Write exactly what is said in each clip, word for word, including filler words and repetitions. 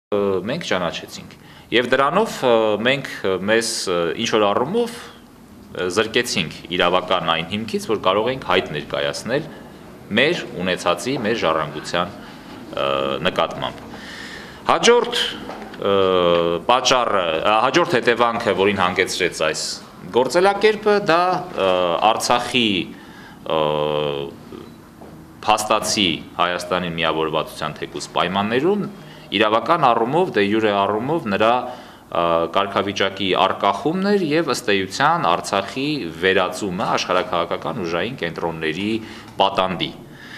մենք ճանաչեցինք։ Եվ դրանով մենք մեզ ինչ-որ առումով զրկեցինք իրավական այն հիմքից, որ կարող ենք հայտ ներկայացնել մեր ունեցածի, մեր ժառանգության նկատմամբ։ Հաջորդ պատճառը, հաջորդ հետևանքը, որին հանգեցրեց այս գործելակերպը, դա Արցախի փաստացի Հայաստանի միավորվածության թեկուզ պայմաններում իրավական առումով, դե յուրե առումով նրա կարգավիճակի արկախումն էր եւ ըստ էության Արցախի վերածումը աշխարհաքաղաքական ուժային կենտրոնների պատանդի։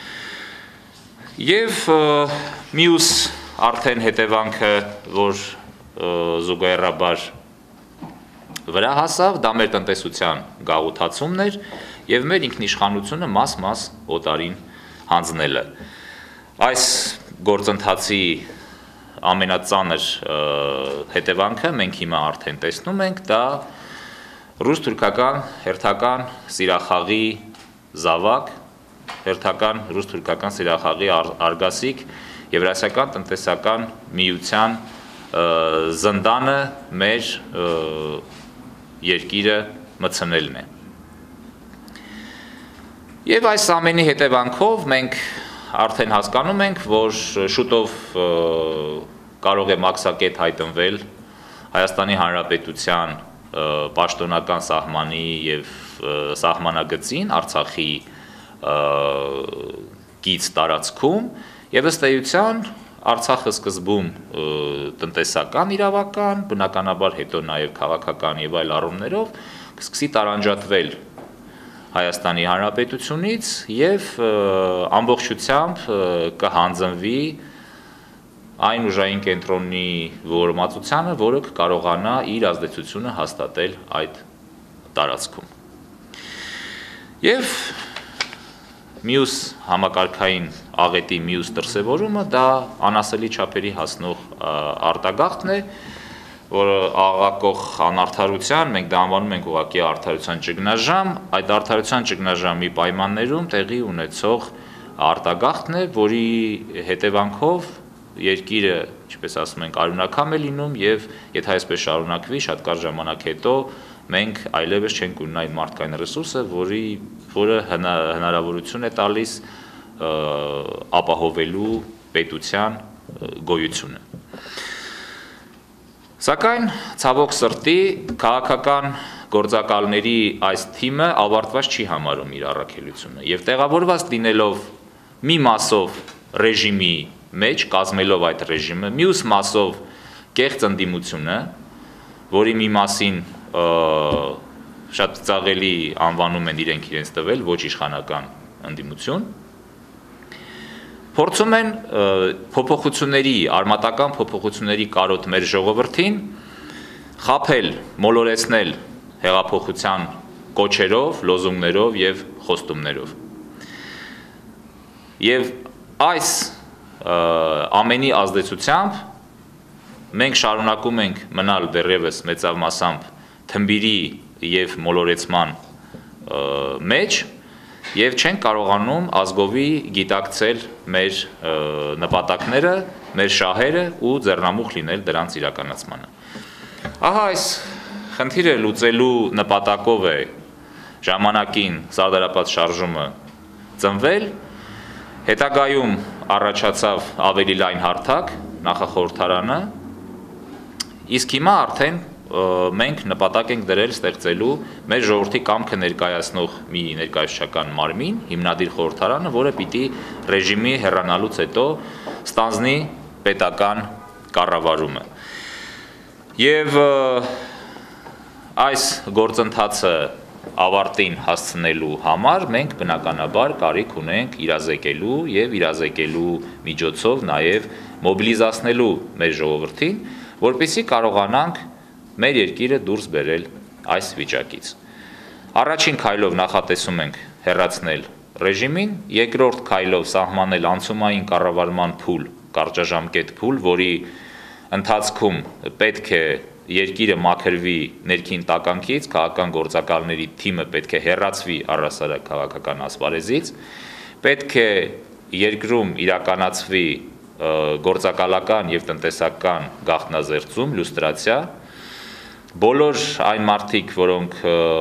Եվ մյուս արդեն հետևանքը, որ զուգահեռաբար վրա հասավ, դա մեր տնտեսության գաղութացումն էր եւ մեր ինքնիշխանությունը մաս-մաս օտարին հանձնելը։ Այս գործընթացի ամենածանր հետևանքը մենք հիմա արդեն տեսնում ենք, դա ռուս-թուրքական հերթական սիրախաղի զավակ, հերթական ռուս-թուրքական սիրախաղի արգասիկ Եվրասիական տնտեսական միության զնդանը մեր երկիրը մտցնելն է։ Եվ այս ամենի հետևանքով մենք արդեն հասկանում ենք, որ շուտով կարող է մաքսակետ հայտնվել Հայաստանի Հանրապետության պաշտոնական սահմանի եւ սահմանագծին Արցախի կից տարածքում եւ ըստ էության Արցախը սկզբում տնտեսական իրավական, բնականաբար հետո նաեւ քաղաքական եւ այլ առումներով կսկսի տարանջատվել Հայաստանի Հանրապետությունից եւ ամբողջությամբ կհանձնվի այն ուժային կենտրոնի ողորմածությանը, որը կկարողանա իր ազդեցությունը հաստատել այդ տարածքում։ Եվ մյուս համակարգային աղետի մյուս դրսևորումը դա անասելի չափերի հասնող արտագաղթն է, որը աղաղակող անարդարության, մենք դա անվանում ենք ուղղակի արդարության ճգնաժամ, այդ արդարության ճգնաժամի պայմաններում տեղի ունեցող արտագաղթն է, որի հետևանքով երկիրը, ինչպես ասում ենք, արյունակամ է լինում եւ եթե այսպես շարունակվի, շատ կարճ ժամանակ հետո մենք այլևս չենք ունենա այն մարդկային ռեսուրսը, որի որը հնարավորություն է տալիս ապահովելու պետության գոյությունը։ Սակայն ցավոք սրտի քաղաքական գործակալների այս թիմը ավարտված չի համարում իր առաքելությունը եւ տեղավորված լինելով մի մասով ռեժիմի մեջ, կազմելով այդ ռեժիմը, մյուս մասով կեղծ ընդդիմությունը, որի մի մասին շատ ծաղելի անվանում են իրենք իրենց տվել ոչ իշխանական ընդդիմություն, փորձում են փոփոխությունների, արմատական փոփոխությունների կարոտ մեր ժողովրդին խաբել, մոլորեցնել հեղափոխության կոչերով, լոզունգներով եւ խոստումներով։ Եվ այս ամենի ազդեցությամբ մենք շարունակում ենք մնալ դեռևս մեծավ մասամբ թմբիրի եւ մոլորեցման մեջ եւ չենք կարողանում ազգովի գիտակցել մեր նպատակները, մեր շահերը ու ձեռնամուխ լինել դրանց իրականացմանը։ Ահա այս խնդիրը լուծելու նպատակով է ժամանակին սարդարապատ շարժումը ծնվել, հետագայում առաջացավ ավելի լայն հարթակ նախախորհրդարանը, իսկ հիմա արդեն մենք նպատակ ենք դրել ստեղծելու մեր ժողովրդի կամքը ներկայացնող մի ներկայացուցչական մարմին, հիմնադիր խորհրդարանը, որը պիտի ռեժիմի հեռանալուց հետո ստանձնի պետական կառավարումը։ Եվ այս գործընթացը ավարտին հասցնելու համար մենք բնականաբար կարիք ունենք իրազեկելու եւ իրազեկելու միջոցով նաեւ մոբիլիզացնելու մեր ժողովրդին, որպեսզի կարողանանք մեր երկիրը դուրս բերել այս վիճակից։ Առաջին քայլով նախատեսում ենք հեռացնել ռեժիմին, երկրորդ քայլով սահմանել անցումային կառավարման փուլ, կարճաժամկետ փուլ, որի ընթացքում պետք է երկիրը մաքրվի ներքին տականքից, քաղաքական գործակալների թիմը պետք է հեռացվի առհասարակ քաղաքական ասպարեզից, պետք է երկրում իրականացվի գործակալական եւ տնտեսական գաղտնազերծում, լյուստրացիա, բոլոր այն մարդիկ, որոնք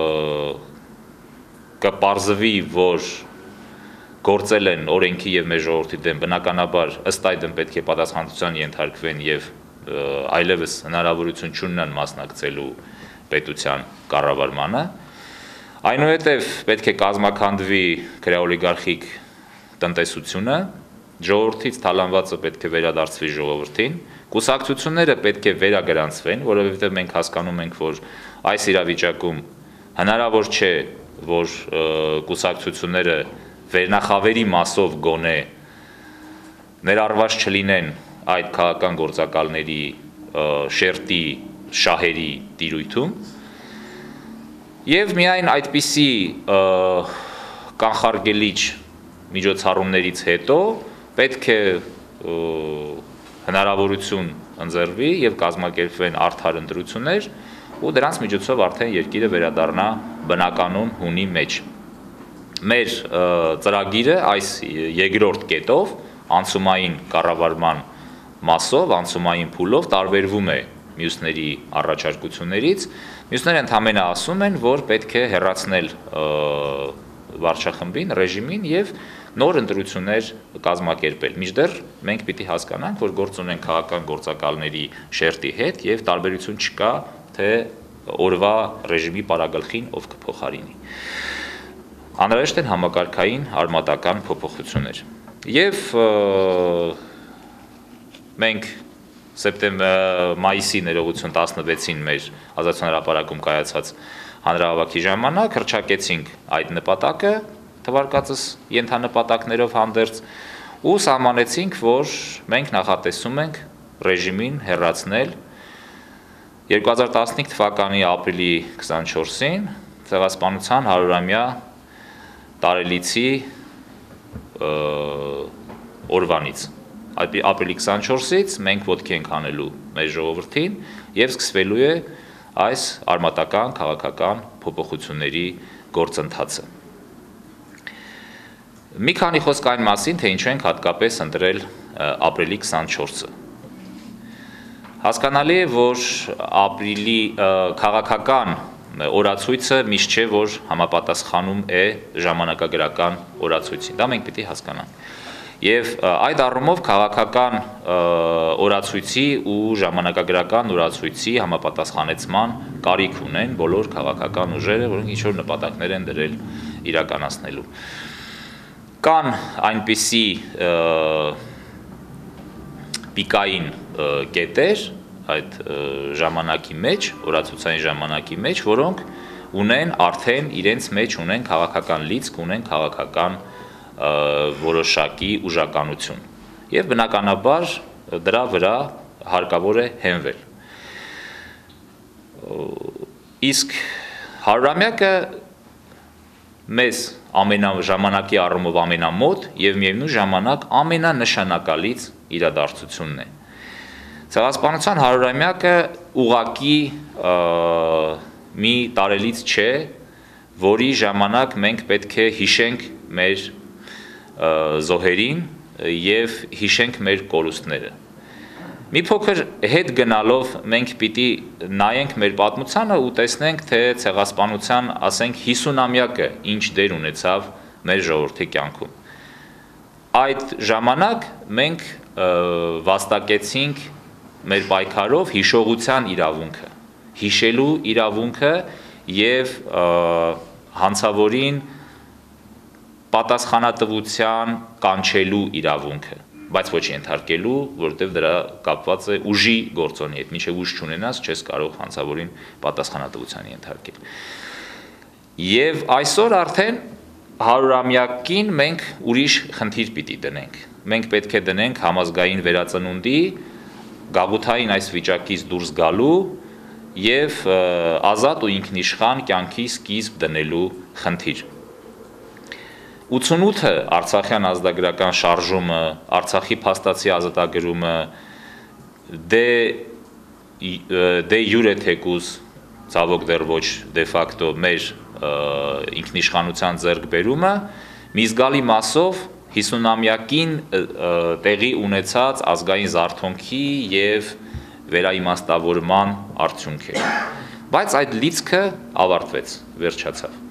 կպարզվի, որ գործել են օրենքի եւ մեր ժողովրդի դեմ, բնականաբար ըստ այդմ պետք է պատասխանատվության ենթարկվեն եւ այլևս հնարավորություն չունենան մասնակցելու պետության կառավարմանը, այնուհետև պետք է կազմաքանդվի քրեաօլիգարխիկ տնտեսությունը, ժողովրդից թալանվածը պետք է վերադարձվի ժողովրդին, կուսակցությունները պետք է վերագրանցվեն, որովհետև մենք հասկանում ենք, որ այս իրավիճակում հնարավոր չէ, որ կուսակցությունները վերնախավերի մասով գոնե ներառված չլինեն այդ քաղաքական գործակալների շերտի շահերի տիրույթում եւ միայն այդպիսի կանխարգելիչ միջոցառումներից հետո պետք է հնարավորություն ընձեռվի եւ կազմակերպվեն արդար ընտրություններ ու դրանց միջոցով արդեն երկիրը վերադառնա բնականon հունի մեջ։ Մեր ծրագիրը այս երկրորդ կետով անցումային կառավարման մասով, անցումային փուլով տարբերվում է մյուսների առաջարկություններից, մյուսները ընդհանրապես ասում են, որ պետք է հեռացնել վարչախմբին, ռեժիմին եւ նոր ընտրություններ կազմակերպել։ Մինչդեռ մենք պիտի հասկանանք, որ գործ ունենք քաղաքական գործակալների շերտի հետ եւ տարբերություն չկա, թե օրվա ռեժիմի պարագլխին ով կփոխարինի։ Անհրաժեշտ են համակարգային արմատական փոփոխություններ։ Եվ մենք սեպտեմբեր մայիսի ներողություն տասնվեցին մեր Ազատության հրապարակում կայացած հանրահավաքի ժամանակ հռչակեցինք այդ նպատակը թվարկածս ենթանպատակներով հանդերձ ու սահմանեցինք, որ մենք նախատեսում ենք ռեժիմին հեռացնել երկու հազար տասնհինգ թվականի ապրիլի քսանչորսին Ցեղասպանության հարյուրամյա տարելիցի օրվանից։ Ապրիլի քսանչորսից մենք ոտքի ենք հանելու մեր ժողովրդին եւ սկսվելու է այս արմատական քաղաքական փոփոխությունների գործընթացը։ Մի քանի խոսք այն մասին, թե ինչու ենք հատկապես ընտրել ապրիլի քսանչորսը։ Հասկանալի է, որ ապրիլի քաղաքական օրացույցը միշտ չէ, որ համապատասխանում է ժամանակագրական օրացույցին։ Դա մենք պիտի հասկանանք։ Եվ այդ առումով քաղաքական օրացույցի ու ժամանակագրական օրացույցի համապատասխանեցման կարիք ունեն բոլոր քաղաքական ուժերը, որոնք ինչ-որ նպատակներ են դրել իրականացնելու։ Կան այնպիսի պիկային կետեր այդ ժամանակի մեջ, օրացուցային ժամանակի մեջ, որոնք ունեն արդեն իրենց մեջ ունեն քաղաքական լիցք, ունեն քաղաքական որոշակի ուժականություն եւ բնականաբար դրա վրա հարկավոր է հենվել։ Իսկ հարյուրամյակը մեզ ամենաժամանակի առումով ամենամոտ եւ միևնույն ժամանակ ամենանշանակալից իրադարձությունն է։ Ցեղասպանության հարյուրամյակը ուղղակի մի տարելից չէ, որի ժամանակ մենք պետք է հիշենք մեր զոհերին եւ հիշենք մեր կորուստները։ Մի փոքր հետ գնալով մենք պիտի նայենք մեր պատմությանը ու տեսնենք, թե ցեղասպանության, ասենք, հիսունամյակը ինչ դեր ունեցավ մեր ժողովրդի կյանքում։ Այդ ժամանակ մենք վաստակեցինք մեր պայքարով հիշողության իրավունքը, հիշելու իրավունքը եւ հանցավորին պատասխանատվության կանչելու իրավունքը, բայց ոչ ենթարկելու, որովհետև դրա կապված է ուժի գործոնի հետ, մինչև ուժ չունենաս, չես կարող հանցավորին պատասխանատվության ենթարկել։ Եվ այսօր արդեն հարյուրամյակին մենք ուրիշ խնդիր պիտի դնենք։ Մենք պետք է դնենք համազգային վերածնունդի, գաղութային այս վիճակից դուրս գալու եւ ազատ ու ինքնիշխան կյանքի սկիզբ դնելու խնդիր։ ութսունութը Արցախյան ազատագրական շարժումը, Արցախի փաստացի ազատագրումը, դե դե յուրե թեկուզ ցավոք դեռ ոչ դե ֆակտո մեր ինքնիշխանության ձեռքբերումը մի զգալի մասով հիսունամյակին տեղի ունեցած ազգային զարթոնքի եւ վերաիմաստավորման արդյունք էր։ Բայց այդ լիցքը ավարտվեց, վերջացավ։